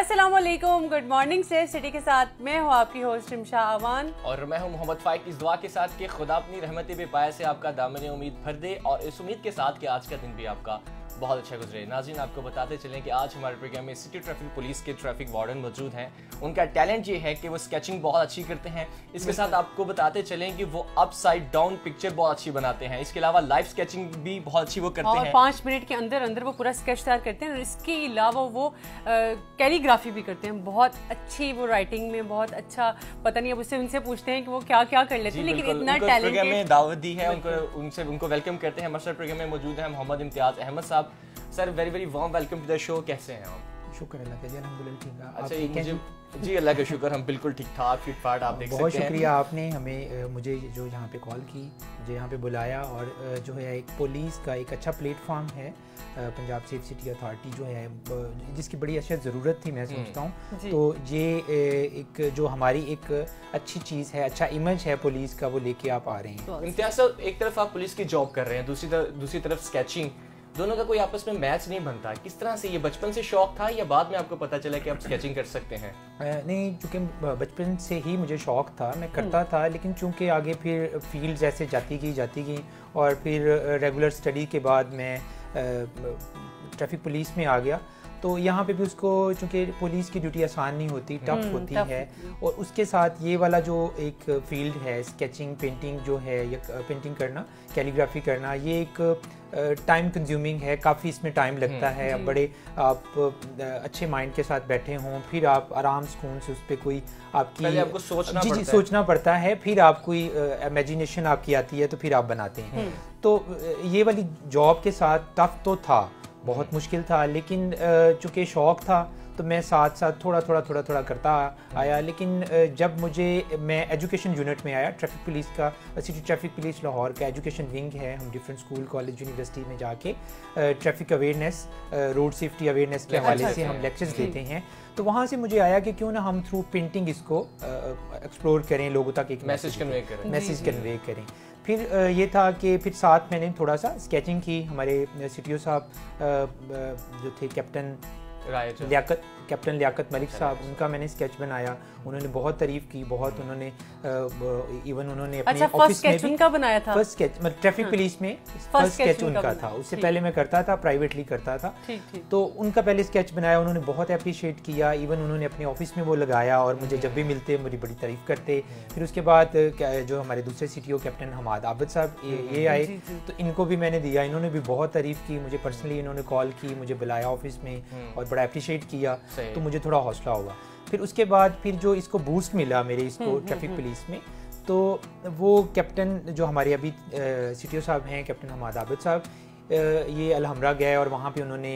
अस्सलाम वालेकुम, good morning से सिटी के साथ मैं हूँ आपकी होस्ट रिमशा आवान और मैं हूँ मोहम्मद फाइक। इस दुआ के साथ कि खुदा अपनी रहमत बेपाया से आपका दामन उम्मीद भर दे और इस उम्मीद के साथ कि आज का दिन भी आपका बहुत अच्छा गुजरे। नाज़रीन, आपको बताते चलें कि आज हमारे प्रोग्राम में सिटी ट्रैफिक पुलिस के ट्रैफिक वार्डन मौजूद हैं। उनका टैलेंट ये है कि वो स्केचिंग बहुत अच्छी करते हैं। इसके साथ आपको बताते चलें कि वो अप साइड डाउन पिक्चर बहुत अच्छी बनाते हैं। इसके अलावा लाइव स्केचिंग भी बहुत अच्छी वो करते हैं। 5 मिनट के अंदर अंदर वो पूरा स्केच तैयार करते हैं और इसके अलावा वो कैलीग्राफी भी करते हैं। बहुत अच्छी वो राइटिंग में बहुत अच्छा, पता नहीं अब उससे उनसे पूछते हैं कि वो क्या क्या कर लेते हैं, लेकिन इतना टैलेंट प्रोग्राम में दावत दी है उनको वेलकम करते हैं। हमारे प्रोग्राम में मौजूद हैं Mohammad Imtiaz Ahmed sahab. Sir, very very warm welcome to the show. कैसे हैं आप? शुक्र अल्लाह का जी, अल्हम्दुलिल्लाह ठीक है। अच्छा, जी अल्लाह का शुक्र, हम बिल्कुल ठीक ठाक फिट फाट, आप देख सकते हैं। बहुत शुक्रिया आपने हमें मुझे जो यहाँ पे कॉल की, मुझे यहाँ पे बुलाया और जो है एक पुलिस का एक अच्छा प्लेटफॉर्म है पंजाब सेफ सिटी अथॉरिटी जो है, जिसकी बड़ी अच्छा ज़रूरत थी मैं समझता हूँ। तो ये एक जो हमारी एक अच्छी चीज़ है, अच्छा इमेज है पुलिस का, वो लेके आप आ रहे हैं। इम्तियाज साहब, एक तरफ आप पुलिस की जॉब कर रहे हैं, दूसरी तरफ स्केचिंग, दोनों का कोई आपस में मैच नहीं बनता। किस तरह से ये बचपन से शौक था या बाद में आपको पता चला कि आप स्केचिंग कर सकते हैं? नहीं, चूँकि बचपन से ही मुझे शौक था, मैं करता था, लेकिन चूँकि आगे फिर फील्ड ऐसे जाती गई और फिर रेगुलर स्टडी के बाद मैं ट्रैफिक पुलिस में आ गया। तो यहाँ पे भी उसको, चूँकि पुलिस की ड्यूटी आसान नहीं होती, टफ होती है, और उसके साथ ये वाला जो एक फील्ड है स्केचिंग, पेंटिंग जो है, या पेंटिंग करना, कैलीग्राफी करना, ये एक टाइम कंज्यूमिंग है, काफ़ी इसमें टाइम लगता है। अब बड़े आप अच्छे माइंड के साथ बैठे हों, फिर आप आराम सुकून से उस पर कोई आपकी पहले आपको सोचना पड़ता है, फिर आप कोई इमेजिनेशन आपकी आती है तो फिर आप बनाते हैं। तो ये वाली जॉब के साथ टफ तो था, बहुत मुश्किल था, लेकिन चूँकि शौक़ था तो मैं साथ साथ थोड़ा करता आया। लेकिन जब मैं एजुकेशन यूनिट में आया, ट्रैफिक पुलिस का, सिटी ट्रैफिक पुलिस लाहौर का एजुकेशन विंग है। हम डिफरेंट स्कूल, कॉलेज, यूनिवर्सिटी में जाके traffic awareness, road safety awareness के हवाले से हम लेक्चर्स देते हैं। तो वहाँ से मुझे आया कि क्यों ना हम थ्रू पेंटिंग इसको एक्सप्लोर करें, लोगों तक एक मैसेज कन्वे करें। फिर ये था कि फिर साथ मैंने थोड़ा सा स्केचिंग की। हमारे सिटीओ साहब जो थे कैप्टन लियाकत मलिक साहब, उनका मैंने स्केच बनाया। उन्होंने बहुत तारीफ की, बहुत उन्होंने इवन उन्होंने अपने ऑफिस में भी उनका बनाया था। फर्स्ट स्केच, मतलब ट्रैफिक पुलिस में फर्स्ट स्केच उनका था। उससे पहले मैं करता था, प्राइवेटली करता था। तो उनका पहले स्केच बनाया, उन्होंने बहुत अप्रिशिएट किया। इवन उन्होंने अपने ऑफिस में वो लगाया और मुझे जब भी मिलते मेरी बड़ी तारीफ करते। फिर उसके बाद जो हमारे दूसरे सीटीओ कैप्टन हमाद आबिद साहब ये आए, तो इनको भी मैंने दिया। इन्होंने भी बहुत तारीफ की, मुझे पर्सनली इन्होंने कॉल की, मुझे बुलाया ऑफिस में और बड़ा अप्रिशिएट किया, तो मुझे थोड़ा हौसला हुआ। फिर उसके बाद फिर जो इसको बूस्ट मिला मेरे इसको ट्रैफिक पुलिस में, तो वो कैप्टन जो हमारे अभी सीटीओ साहब हैं, कैप्टन हमाद आबिद साहब, ये अलहमरा गए और वहाँ पे उन्होंने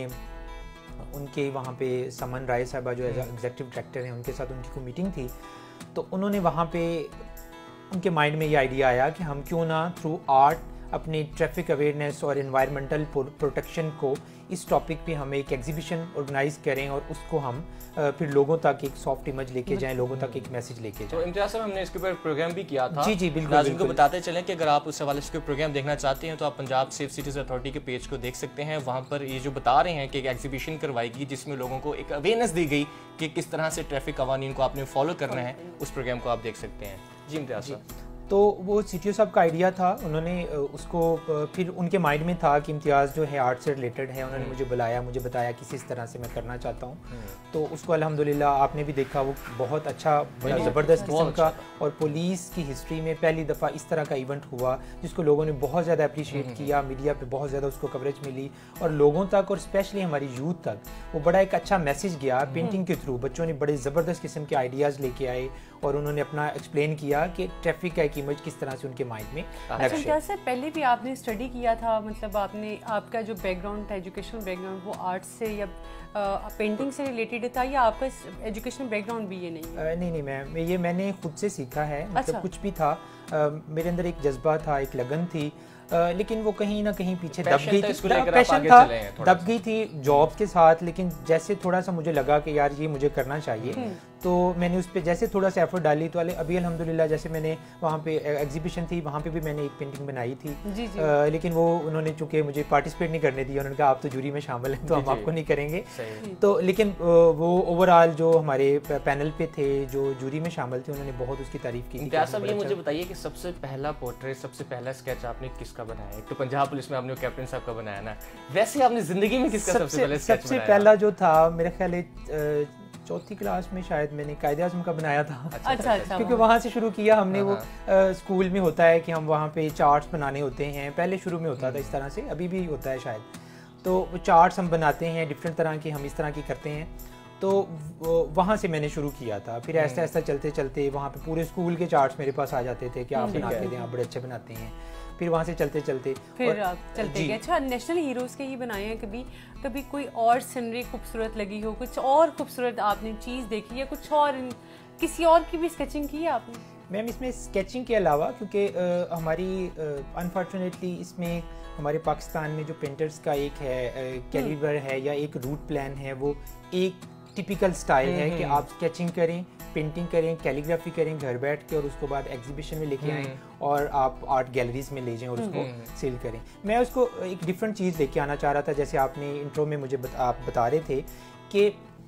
उनके वहाँ पे समन राय साहबा जो एग्जीक्यूटिव डायरेक्टर हैं, उनके साथ उनकी कोई मीटिंग थी। तो उन्होंने वहाँ पे उनके माइंड में ये आइडिया आया कि हम क्यों ना थ्रू आर्ट अपनी ट्रैफिक अवेयरनेस और एनवायरमेंटल प्रोटेक्शन को, इस टॉपिक पे हम एक एग्जीबिशन ऑर्गेनाइज करें और उसको हम फिर लोगों तक एक सॉफ्ट इमेज लेके जाएं, लोगों तक एक मैसेज लेके जाएं। तो इम्तियाज साहब, हमने इसके ऊपर प्रोग्राम भी किया था। जी बिल्कुल। इनको बताते चलें कि अगर आप उस हवाले से प्रोग्राम देखना चाहते हैं तो आप पंजाब सेफ सिटीज अथॉरिटी के पेज को देख सकते हैं। वहाँ पर ये जो बता रहे हैं कि एक एग्जीबिशन करवाई गई जिसमें लोगों को एक अवेयरनेस दी गई कि किस तरह से ट्रैफिक कवानीन को आपने फॉलो करना है। उस प्रोग्राम को आप देख सकते हैं। जी इम्तियाज साहब, तो वो सीटीओ साहब का आइडिया था, उन्होंने उसको फिर उनके माइंड में था कि इम्तियाज़ जो है आर्ट से रिलेटेड है। उन्होंने मुझे बुलाया, मुझे बताया किस तरह से मैं करना चाहता हूँ। तो उसको अल्हम्दुलिल्लाह आपने भी देखा, वो बहुत अच्छा, बड़ा ज़बरदस्त किस्म का, और पुलिस की हिस्ट्री में पहली दफ़ा इस तरह का इवेंट हुआ जिसको लोगों ने बहुत ज़्यादा अप्रिशिएट किया। मीडिया पे बहुत ज़्यादा उसको कवरेज मिली और लोगों तक, और स्पेशली हमारी यूथ तक वो बड़ा एक अच्छा मैसेज गया पेंटिंग के थ्रू। बच्चों ने बड़े ज़बरदस्त किस्म के आइडियाज़ लेके आए और उन्होंने अपना एक्सप्लेन किया कि ट्रैफिक का एक इमेज किस तरह से उनके माइंड में। अच्छा, क्या सर पहले भी आपने स्टडी किया था, मतलब आपका जो बैकग्राउंड था, एजुकेशनल बैकग्राउंड, वो आर्ट्स से या पेंटिंग से रिलेटेड था, या आपका एजुकेशनल बैकग्राउंड भी ये नहीं? मैंने खुद से सीखा है, मतलब कुछ भी था मेरे अंदर, एक जज्बा था, एक लगन थी। لیکن وہ کہیں نہ کہیں پیچھے دب Passion گئی تھا تھی. اس کو لے کر آپ پیشن آگے تھا, چلے ہیں تھوڑا دب گئی تھی جاب کے ساتھ, لیکن جیسے تھوڑا سا مجھے لگا کہ یار یہ مجھے کرنا چاہیے, تو میں نے اس پہ جیسے تھوڑا سا ایفرٹ ڈالی. تو ابھی الحمدللہ جیسے میں نے وہاں پہ ایگزیبیشن تھی, وہاں پہ بھی میں نے ایک پینٹنگ بنائی تھی, لیکن وہ انہوں نے چونکہ مجھے پارٹیسپیٹ نہیں کرنے دیا, انہوں نے کہا آپ تو جوری میں شامل ہیں تو ہم آپ کو نہیں کریں گے. تو لیکن وہ اوور آل جو ہمارے پینل پہ تھے جو جوری میں شامل تھے انہوں نے بہت اس کی تعریف کی. امتیاز صاحب یہ مجھے بتائیے کہ سب سے پہلا پورٹریٹ, سب سے پہلا اسکیچ آپ نے کس کا بنایا ہے؟ تو پنجاب پولیس میں آپ نے کیپٹن صاحب کا بنایا نا, ویسے آپ نے زندگی میں کس کا سب سے پہلا اسکیچ بنایا؟ سب سے پہلا جو تھا میرا خیال ہے چوتھی کلاس میں شاید میں نے قائد اعظم کا بنایا تھا. اچھا کیونکہ وہاں سے شروع کیا ہم نے. وہ اسکول میں ہوتا ہے کہ ہم وہاں پہ چارٹس بنانے ہوتے ہیں, پہلے شروع میں ہوتا تھا اس طرح سے, ابھی بھی ہوتا ہے شاید. تو وہ چارٹس ہم بناتے ہیں ڈفرینٹ طرح کی, ہم اس طرح کی کرتے ہیں. تو وہاں سے میں نے شروع کیا تھا. پھر ایسا ایسا چلتے چلتے وہاں پہ پورے اسکول کے چارٹس میرے پاس آ جاتے تھے کہ آپ بنا کے دیں, آپ بڑے اچھے بناتے ہیں. پھر وہاں سے چلتے چلتے پھر آپ چلتے گئے. اچھا, نیشنل ہیروز کے ہی بنائے ہیں کبھی کوئی اور سینری خوبصورت لگی ہو, کچھ اور خوبصورت آپ نے چیز دیکھی یا کچھ اور کسی اور کی بھی اسکیچنگ کی ہے آپ نے؟ میم اس میں اسکیچنگ کے علاوہ کیونکہ ہماری انفارچونیٹلی اس میں ہمارے پاکستان میں جو پینٹرز کا ایک ہے کیلیبر ہے یا ایک روٹ پلان ہے, وہ ایک ٹپیکل سٹائل ہے کہ آپ اسکیچنگ کریں, پینٹنگ کریں, کیلیگرافی کریں گھر بیٹھ کے, اور اس کو بعد ایگزیبیشن میں لے کے آئیں اور آپ آرٹ گیلریز میں لے جائیں اور اس کو سیل کریں. میں اس کو ایک ڈفرینٹ چیز لے کے آنا چاہ رہا تھا. جیسے آپ نے انٹرو میں مجھے آپ بتا رہے تھے کہ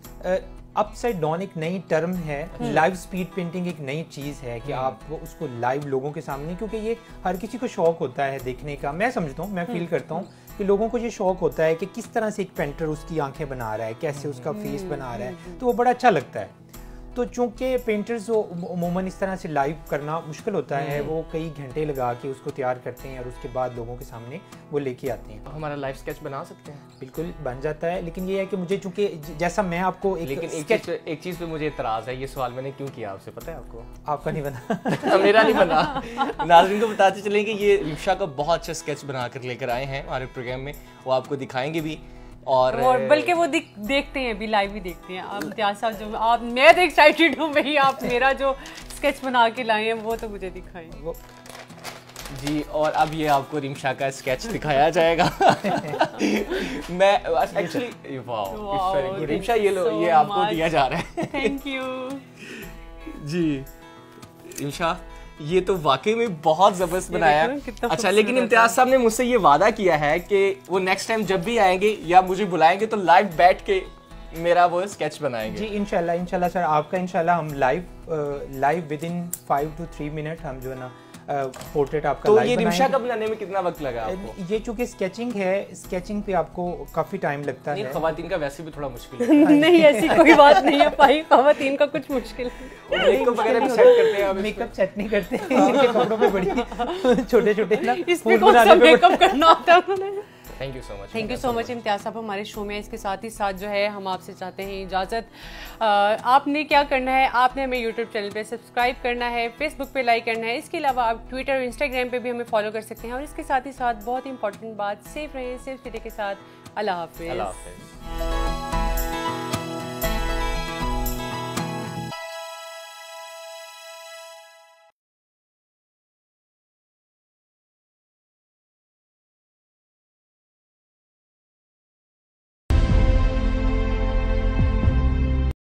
اپ سائڈ ڈاؤن ایک نئی ٹرم ہے, لائیو اسپیڈ پینٹنگ ایک نئی چیز ہے کہ آپ اس کو لائیو لوگوں کے سامنے, کیونکہ یہ ہر کسی کو شوق ہوتا ہے دیکھنے کا. میں سمجھتا ہوں, میں فیل کرتا ہوں کہ لوگوں کو یہ شوق ہوتا ہے کہ کس طرح سے ایک پینٹر اس کی آنکھیں بنا رہا ہے, کیسے اس کا فیس بنا رہا ہے, تو وہ بڑا اچھا لگتا ہے. تو چونکہ پینٹرز وہ عموماً اس طرح سے لائیو کرنا مشکل ہوتا ہے, وہ کئی گھنٹے لگا کے اس کو تیار کرتے ہیں اور اس کے بعد لوگوں کے سامنے وہ لے کے آتے ہیں. ہمارا لائیو اسکیچ بنا سکتے ہیں؟ بالکل بن جاتا ہے, لیکن یہ ہے کہ مجھے چونکہ جیسا میں آپ کو ایک چیز پہ مجھے اعتراض ہے. یہ سوال میں نے کیوں کیا آپ سے پتہ ہے آپ کو؟ آپ کا نہیں بنا میرا نہیں بنا. ناظرین کو بتاتے چلیں کہ یہ رمشا کا بہت اچھا اسکیچ بنا کر لے کر آئے ہیں ہمارے پروگرام میں, وہ آپ کو دکھائیں گے بھی, اور بلکہ وہ دیکھتے ہیں بھی, لائیو بھی دیکھتے ہیں. آپ امتیاز صاحب جو آپ, میں تو ایکسائٹیڈ ہوں بھائی, آپ میرا جو اسکیچ بنا کے لائے ہیں وہ تو مجھے دکھائیں جی. اور اب یہ آپ کو رمشا کا اسکیچ دکھایا جائے گا. میں ایکچولی رمشا یہ آپ کو دیا جا رہا ہے. تھینک یو جی. رمشا یہ تو واقعی میں بہت زبردست بنایا ہے. اچھا, لیکن امتیاز صاحب نے مجھ سے یہ وعدہ کیا ہے کہ وہ نیکسٹ ٹائم جب بھی آئیں گے یا مجھے بلائیں گے تو لائیو بیٹھ کے میرا وہ اسکیچ بنائیں گے. جی انشاءاللہ سر, آپ کا انشاءاللہ ہم live within 5 to 3 minute ہم جو ہے نا پورٹریٹ آپ کا تو یہ رمشا کا بنانے میں کتنا وقت لگا آپ کو؟ یہ چونکہ اسکیچنگ ہے, اسکیچنگ پہ آپ کو کافی ٹائم لگتا ہے. خواتین کا ویسے بھی تھوڑا مشکل ہے. نہیں ایسی کوئی بات نہیں ہے بھائی, خواتین کا کچھ مشکل ہے. میک اپ وغیرہ بھی سیٹ کرتے ہیں؟ میک اپ سیٹ نہیں کرتے, کپڑوں پہ بڑی چھوٹے چھوٹے نا, اس پہ کون سا میک اپ کرنا ہوتا ہے. Thank you so much. Thank you so much Imtiaz sahab ہمارے شو میں. اس کے ساتھ ہی ساتھ جو ہے ہم آپ سے چاہتے ہیں اجازت. آپ نے کیا کرنا ہے, آپ نے ہمیں یوٹیوب چینل پہ سبسکرائب کرنا ہے, فیس بک پہ لائک کرنا ہے. اس کے علاوہ آپ ٹویٹر اور انسٹاگرام پہ بھی ہمیں فالو کر سکتے ہیں. اور اس کے ساتھ ہی ساتھ بہت ہی امپورٹنٹ بات, سیف رہیں, سیف سٹی کے ساتھ. اللہ حافظ. اللہ حافظ.